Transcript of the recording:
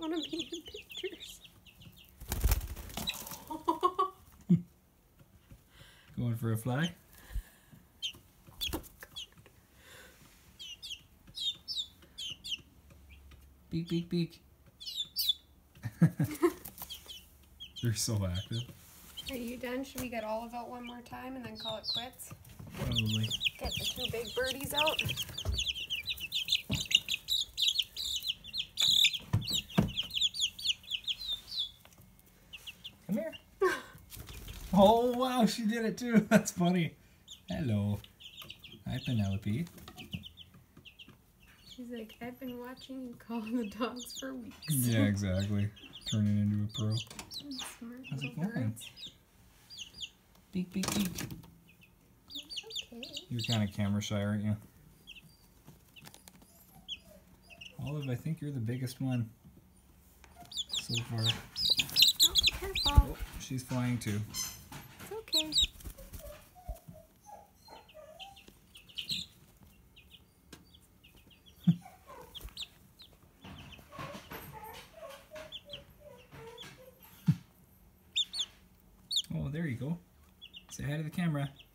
want to be in pictures. Going for a fly? Beak, beak, beak. They're so active. Are you done? Should we get Olive out one more time and then call it quits? Probably. Get the two big birdies out. Come here. Oh, wow, she did it too. That's funny. Hello. Hi, Penelope. She's like, I've been watching you call the dogs for weeks. Yeah, exactly. Turning into a pro. Smart How's it little going? birds. Beak, beak, beak. It's okay. You're kind of camera shy, aren't you? Olive, I think you're the biggest one so far. Oh, careful. Oh, she's flying too. It's okay. Oh, there you go. Say hi to the camera.